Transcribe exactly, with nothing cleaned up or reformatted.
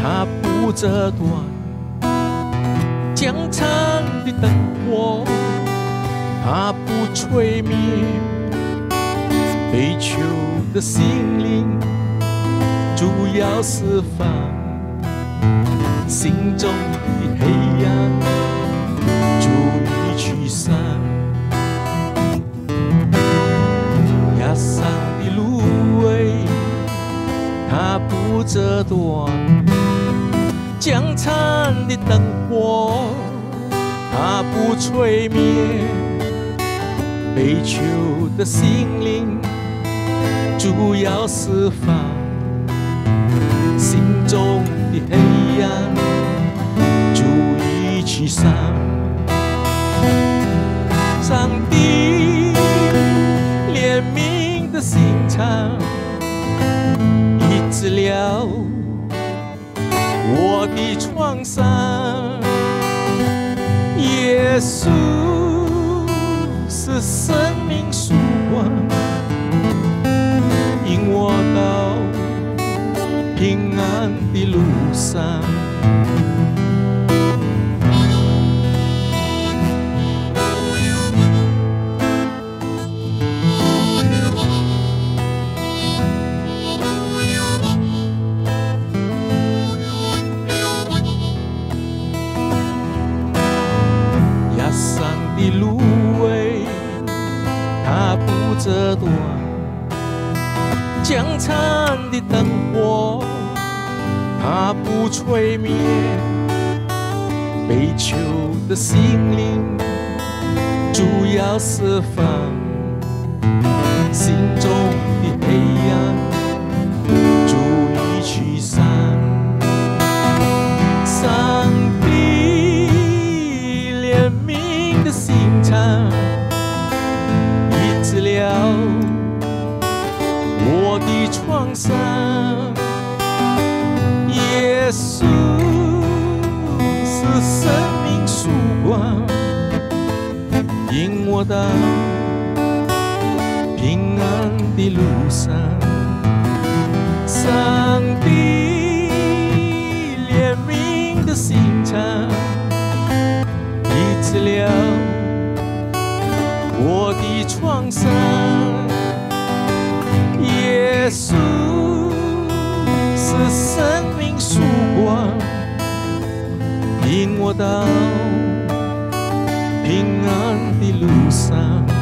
他不折断，将残的灯火，他不吹灭，悲求的心灵，主要释放心中的黑暗，主已驱散。压伤的芦苇，它不折断；将残的灯火，它不吹灭。悲求的心灵，主要释放心中的黑暗，主已驱散。上帝怜悯的心肠，医治了我的创伤。耶稣是生命曙光，引我到平安的路上。压伤的芦苇，它不折断；将残的灯火，它不吹灭。悲求的心灵，主要释放心中的黑暗，主已驱散。上帝怜悯的心肠，医治了我的创伤。耶稣是生命曙光，引我到平安的路上。上帝怜悯的心肠，医治了我的创伤。耶稣是生命曙光，引我到平安的路上。